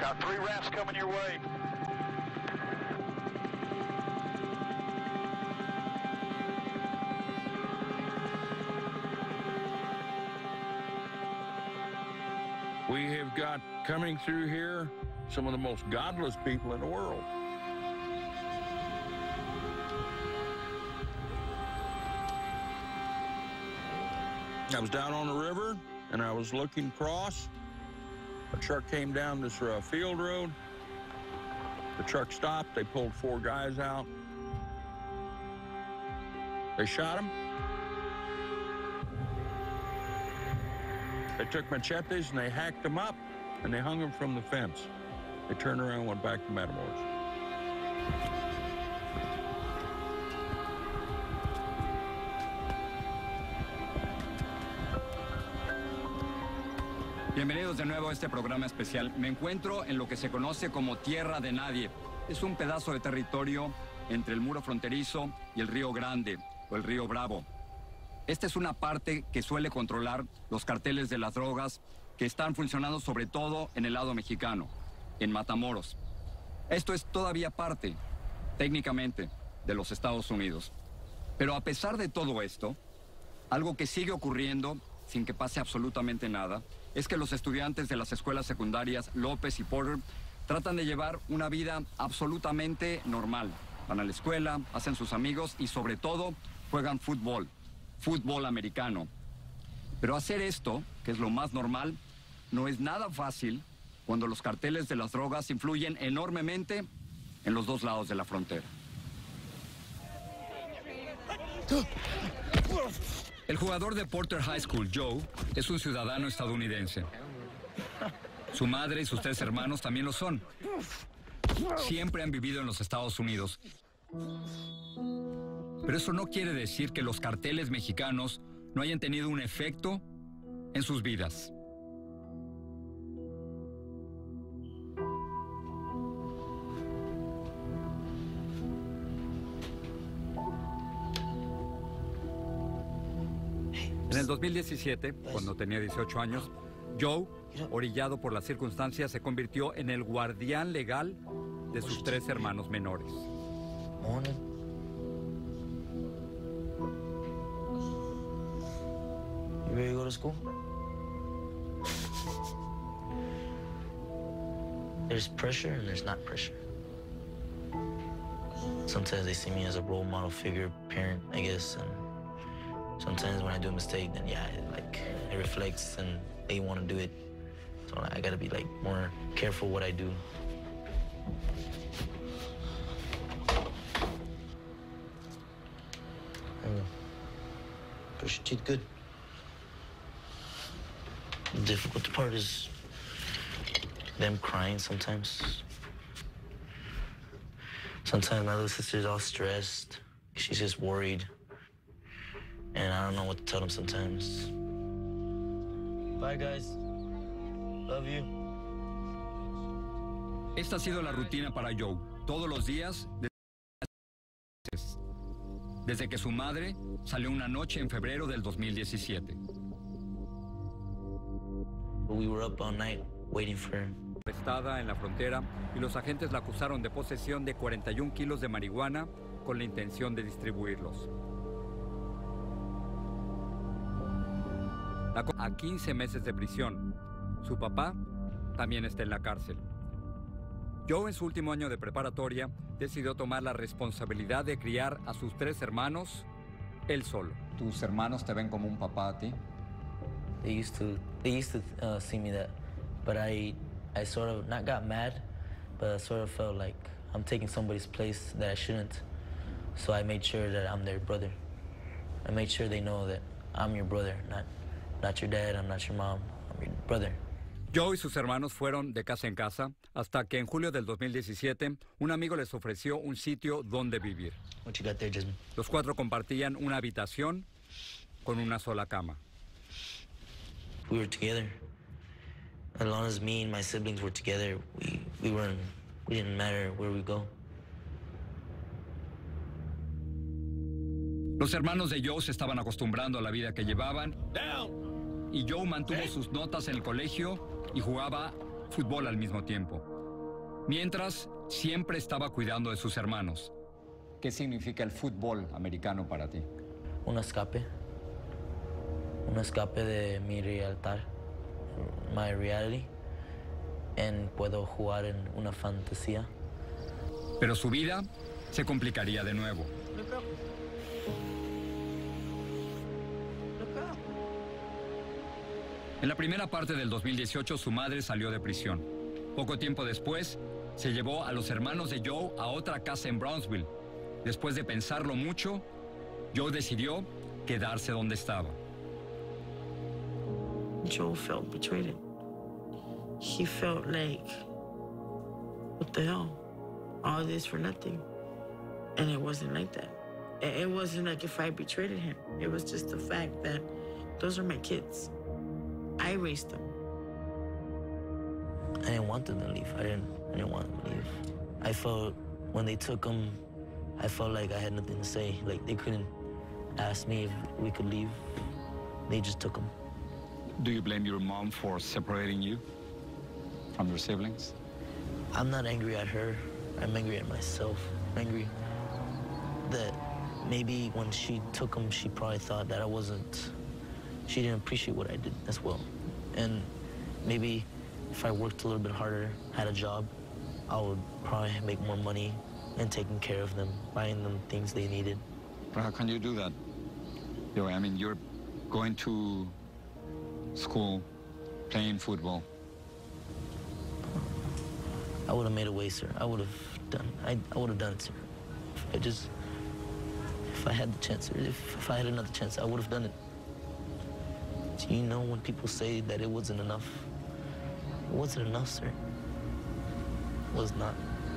Got 3 rafts coming your way. We have got coming through here some of the most godless people in the world. I was down on the river, and I was looking across. A truck came down this field road. The truck stopped. They pulled 4 guys out. They shot them. They took machetes and they hacked them up, and they hung them from the fence. They turned around and went back to Matamoros. Bienvenidos de nuevo a este programa especial. Me encuentro en lo que se conoce como Tierra de Nadie. Es un pedazo de territorio entre el muro fronterizo y el Río Grande, o el Río Bravo. Esta es una parte que suele controlar los carteles de las drogas que están funcionando sobre todo en el lado mexicano, en Matamoros. Esto es todavía parte, técnicamente, de los Estados Unidos. Pero a pesar de todo esto, algo que sigue ocurriendo sin que pase absolutamente nada, es que los estudiantes de las escuelas secundarias López y Porter tratan de llevar una vida absolutamente normal. Van a la escuela, hacen sus amigos y sobre todo juegan fútbol americano. Pero hacer esto, que es lo más normal, no es nada fácil cuando los carteles de las drogas influyen enormemente en los dos lados de la frontera. El jugador de Porter High School, Joe, es un ciudadano estadounidense. Su madre y sus 3 hermanos también lo son. Siempre han vivido en los Estados Unidos. Pero eso no quiere decir que los carteles mexicanos no hayan tenido un efecto en sus vidas. En el 2017, cuando tenía 18 años, Joe, orillado por las circunstancias, se convirtió en el guardián legal de sus 3 hermanos menores. You ready to go to school? There's pressure and there's not pressure. Sometimes they see me as a role model figure, parent, I guess, and sometimes when I do a mistake, then yeah, it reflects and they want to do it. So I gotta be more careful what I do. There you go. Brush your teeth good. The difficult part is them crying sometimes. Sometimes my little sister's all stressed. She's just worried. And I don't know what to tell them sometimes. Bye, guys. Love you. Esta ha sido la rutina para Joe. Todos los días, desde que su madre salió una noche en febrero del 2017. We were up all night waiting for him. Arrestada en la frontera y los agentes la acusaron de posesión de 41 kilos de marihuana con la intención de distribuirlos. A 15 meses de prisión. Su papá también está en la cárcel. Joe, en su último año de preparatoria, decidió tomar la responsabilidad de criar a sus 3 hermanos él solo. ¿Tus hermanos te ven como un papá a ti? They used to see me that, but I sort of not got mad, but I sort of felt like I'm taking somebody's place that I shouldn't. So I made sure that I'm their brother. I made sure they know that I'm your brother, not your dad, I'm not your mom, I'm your brother. Joe y sus hermanos fueron de casa en casa hasta que en julio del 2017 un amigo les ofreció un sitio donde vivir. What you got there, Jasmine? Los 4 compartían una habitación con una sola cama. We were together. As long as me and my siblings were together, we didn't matter where we go. Los hermanos de Joe se estaban acostumbrando a la vida que llevaban y Joe mantuvo sus notas en el colegio y jugaba fútbol al mismo tiempo. Mientras, siempre estaba cuidando de sus hermanos. ¿Qué significa el fútbol americano para ti? Un escape de mi reality, y puedo jugar en una fantasía. Pero su vida se complicaría de nuevo. En la primera parte del 2018, su madre salió de prisión. Poco tiempo después, se llevó a los hermanos de Joe a otra casa en Brownsville. Después de pensarlo mucho, Joe decidió quedarse donde estaba. Joe felt betrayed. He felt like, what the hell? All this for nothing. And it wasn't like that. It wasn't like if I betrayed him. It was just the fact that those are my kids. I raised them. I didn't want them to leave. I didn't want them to leave. I felt when they took them, I felt like I had nothing to say. Like they couldn't ask me if we could leave. They just took them. Do you blame your mom for separating you from your siblings? I'm not angry at her. I'm angry at myself. I'm angry that maybe when she took them, she probably thought that she didn't appreciate what I did as well. And maybe if I worked a little bit harder, had a job, I would probably make more money and taking care of them, buying them things they needed. But how can you do that? I mean, you're going to school, playing football. I would have made a way, sir. I would have done it, sir. If I had the chance, sir, if I had another chance, I would have done it. Do you know when people say that it wasn't enough? It wasn't enough, sir. It was not.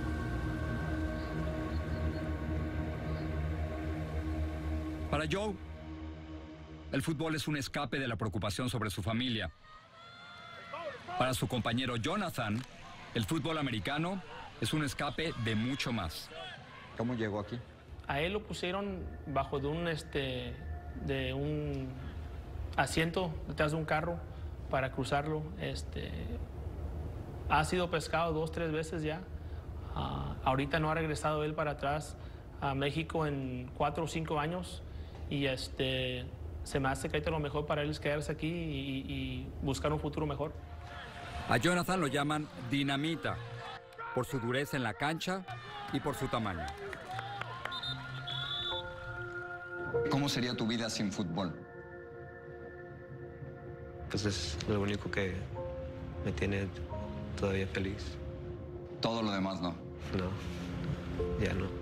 Para Joe, el fútbol es un escape de la preocupación sobre su familia. Para su compañero Jonathan, el fútbol americano es un escape de mucho más. ¿Cómo llegó aquí? A él lo pusieron bajo de un asiento detrás de un carro para cruzarlo. Ha sido pescado 2 o 3 veces ya. Ahorita no ha regresado él para atrás a México en 4 o 5 años. Y se me hace que ahorita lo mejor para él es quedarse aquí y buscar un futuro mejor. A Jonathan lo llaman dinamita, por su dureza en la cancha y por su tamaño. ¿Cómo sería tu vida sin fútbol? Pues es lo único que me tiene todavía feliz. Todo lo demás no. No, ya no.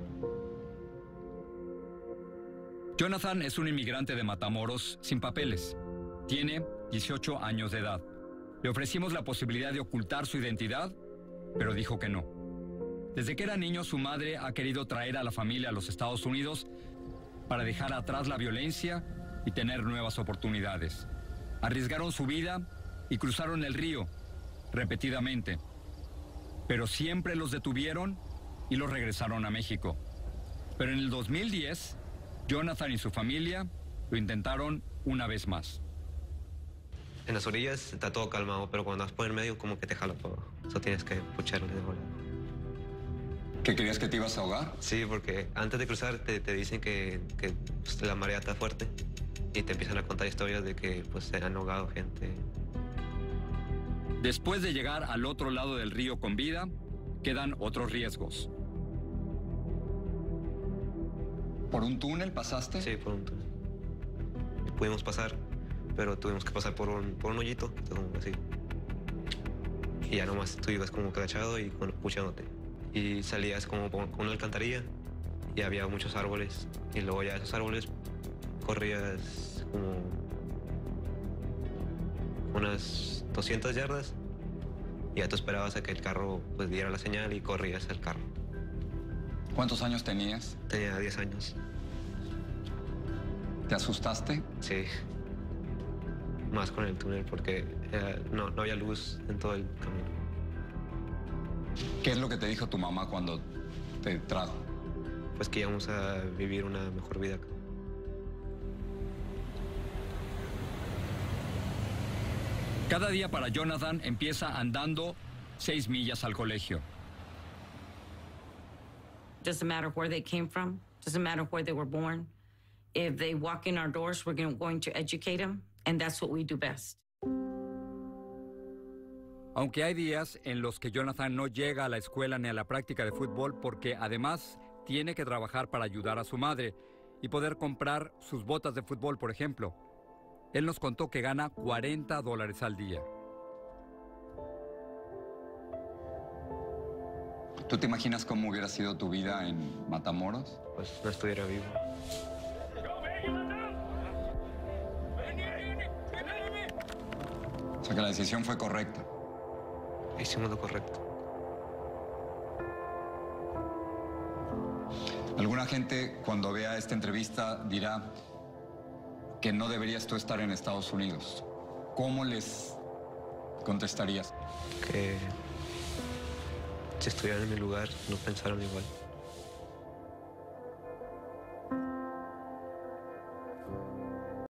Jonathan es un inmigrante de Matamoros sin papeles. Tiene 18 años de edad. Le ofrecimos la posibilidad de ocultar su identidad, pero dijo que no. Desde que era niño, su madre ha querido traer a la familia a los Estados Unidos para dejar atrás la violencia y tener nuevas oportunidades. Arriesgaron su vida y cruzaron el río repetidamente, pero siempre los detuvieron y los regresaron a México. Pero en el 2010, Jonathan y su familia lo intentaron una vez más. En las orillas está todo calmado, pero cuando vas por el medio como que te jala todo. Eso tienes que pucharle de volada. ¿Qué creías que te ibas a ahogar? Sí, porque antes de cruzar te dicen que pues, la marea está fuerte y te empiezan a contar historias de que pues, se han ahogado gente. Después de llegar al otro lado del río con vida, quedan otros riesgos. ¿Por un túnel pasaste? Sí, por un túnel. Pudimos pasar, pero tuvimos que pasar por un hoyito, como así. Y ya nomás tú ibas como agachado y puchándote. Y salías como con una alcantarilla y había muchos árboles. Y luego ya esos árboles corrías como unas 200 yardas y ya tú esperabas a que el carro pues diera la señal y corrías al carro. ¿Cuántos años tenías? Tenía 10 años. ¿Te asustaste? Sí. Más con el túnel porque no había luz en todo el camino. ¿Qué es lo que te dijo tu mamá cuando te trajo? Pues que íbamos a vivir una mejor vida acá. Cada día para Jonathan empieza andando 6 millas al colegio. Doesn't matter where they came from, doesn't matter where they were born. If they walk in our doors, we're going to educate them, and that's what we do best. Aunque hay días en los que Jonathan no llega a la escuela ni a la práctica de fútbol porque además tiene que trabajar para ayudar a su madre y poder comprar sus botas de fútbol, por ejemplo. Él nos contó que gana $40 al día. ¿Tú te imaginas cómo hubiera sido tu vida en Matamoros? Pues no estuviera vivo. O sea que la decisión fue correcta. Hicimos lo correcto. Alguna gente cuando vea esta entrevista dirá que no deberías tú estar en Estados Unidos. ¿Cómo les contestarías? Que si estuvieran en mi lugar no pensaron igual.